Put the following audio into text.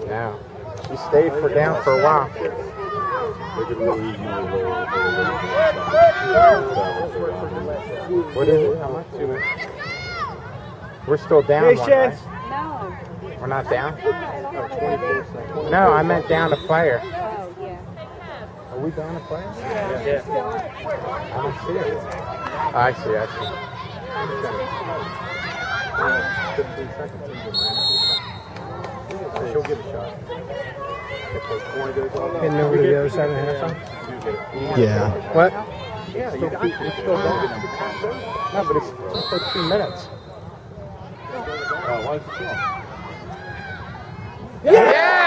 No. You stayed for down for a while. What is it? How much? 2 minutes. We're still down one, right? No. We're not down? No, I meant down to fire. Oh, yeah. Are we down to fire? Yeah. I don't see it. Oh, I see. 15 seconds. She'll give a shot. Hitting over to the other side of the half. Yeah. What? Yeah, you're still going. No, but it's just like 2 minutes. Why is it long? Yeah!